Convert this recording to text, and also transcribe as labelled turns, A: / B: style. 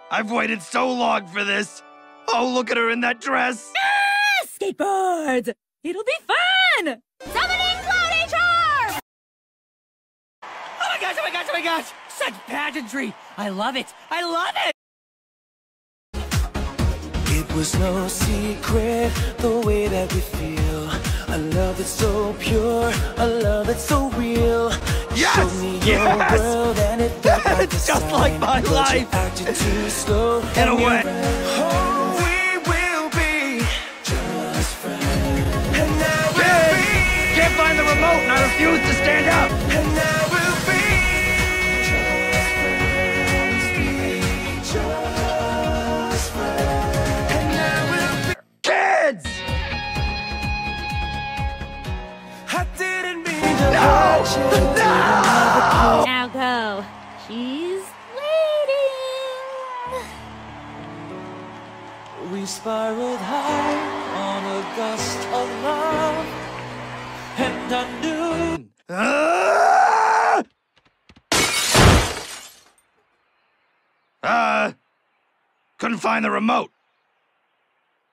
A: I've waited so long for this. Oh, look at her in that dress.
B: Ah, skateboards! It'll be fun! Summoning Cloudy Charm!
C: Oh my gosh, oh my gosh, oh my gosh! Such pageantry! I love it! I love it!
D: It was no secret, the way that we feel. A love that's so pure, a love that's so real.
A: Yes!
D: Showed me your
A: Yes!
D: world and it felt like
A: It's
D: a
A: just
D: sign,
A: like my
D: but you
A: life.
D: acted too slow.
A: In a way.
D: Oh, we will be just friends. And now we'll be.
A: Can't find the remote and I refuse to stand up.
D: And now we'll be just friends. And now we'll be.
A: Kids!
D: I didn't mean to
A: No!
D: hurt you.
A: No!
B: Now go. She's waiting.
D: We spiraled high on a gust of love, and I knew.
A: Couldn't find the remote.